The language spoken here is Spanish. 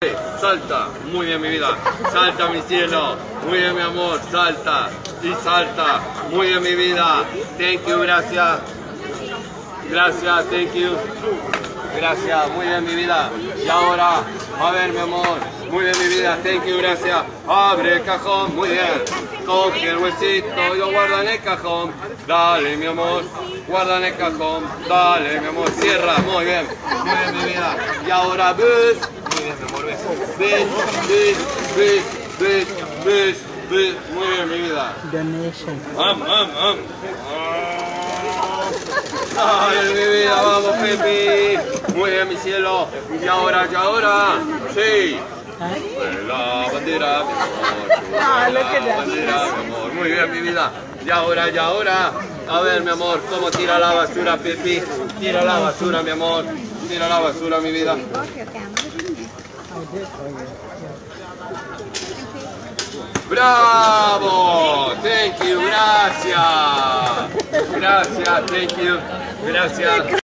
Salta, muy bien mi vida, salta mi cielo, muy bien mi amor, salta y salta, muy bien mi vida, thank you, gracias, gracias, thank you, gracias, muy bien mi vida, y ahora, a ver mi amor, muy bien mi vida, thank you, gracias, abre el cajón, muy bien, coge el huesito y lo guarda en el cajón, dale mi amor, guarda en el cajón, dale mi amor, cierra, muy bien mi vida, y ahora ves. Muy bien, mi amor, ves, muy bien, mi vida. Donation. Ay, mi vida, vamos, Pepi. Muy bien, mi cielo. Y ahora, sí. La bandera, mi amor. La bandera, mi amor. Muy bien, mi vida. Y ahora. A ver, mi amor, cómo tira la basura, Pepi. Tira la basura, mi amor. Tira la basura, mi vida. ¡Bravo! Thank you, gracias. Gracias, thank you. Gracias.